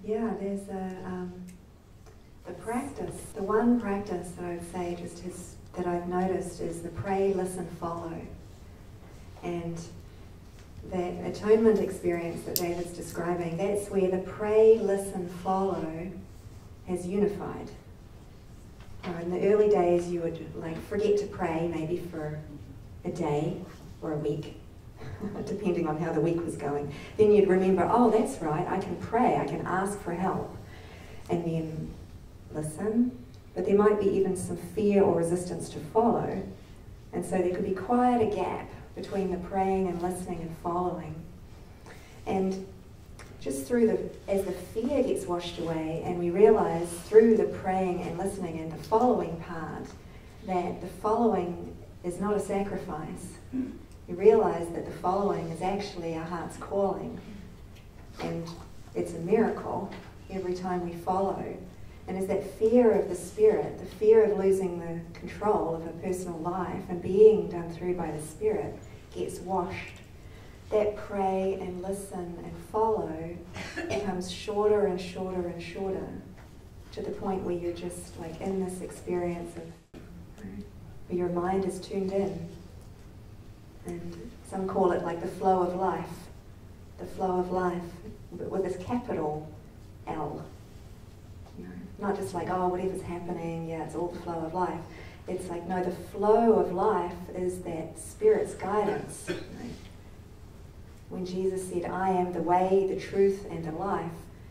yeah, there's the practice. The one practice that I would say that I've noticed is the pray, listen, follow. And that atonement experience that David's describing, that's where the pray, listen, follow has unified. In the early days, you would forget to pray maybe for a day or a week, depending on how the week was going. Then you'd remember, oh, that's right, I can pray, I can ask for help. And then listen, but there might be even some fear or resistance to follow. And so there could be quite a gap between the praying and listening and following. And just as the fear gets washed away, and we realize through the praying and listening and the following part that the following is not a sacrifice. We realize that the following is actually our heart's calling. And it's a miracle every time we follow. And it's that fear of the Spirit, the fear of losing the control of a personal life and being done through by the Spirit gets washed. That pray and listen and follow becomes shorter and shorter and shorter, to the point where you're just in this experience of where your mind is tuned in. And some call it the flow of life. The flow of life, but with this capital L. Not just oh, whatever's happening, yeah, it's all the flow of life. It's no, the flow of life is that Spirit's guidance. When Jesus said, I am the way, the truth, and the life,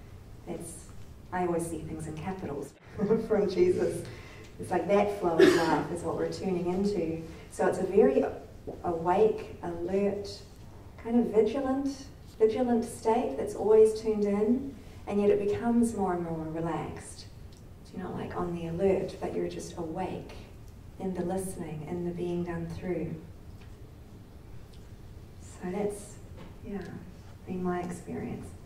I always see things in capitals from Jesus. It's that flow of life is what we're tuning into. So it's a very awake, alert, kind of vigilant state that's always tuned in, and yet it becomes more and more relaxed. So you're not on the alert, but you're just awake in the listening, in the being done through. So that's, yeah, been my experience.